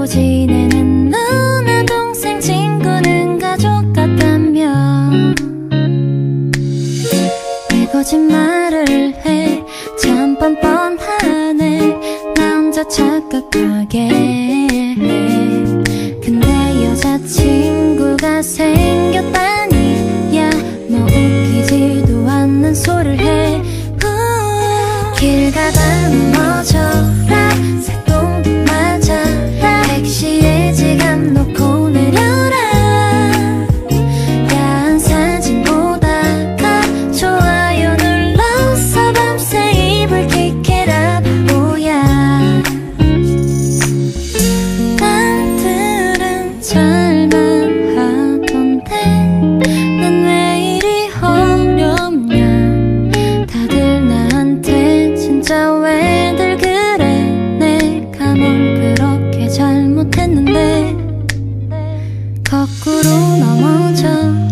지내는 누나 동생 친구는 가족 같다며 왜 거짓말을 해 참 뻔뻔하네 나 혼자 착각하게 해 근데 여자친구가 생겼다니 야 너 웃기지도 않는 소리를 해 길 가다 넘어져라 새똥도 맞아라 택시에 지갑 놓고 내려라 야한 사진 보다가 좋아요 눌러서 밤새 이불 킥해라 바보야 남들은 잘만 하던데 난 왜 이리 어렵냐 다들 나한테 진짜 왜들 그래 내가 뭘 그렇게 잘못했는데 거꾸로 넘어져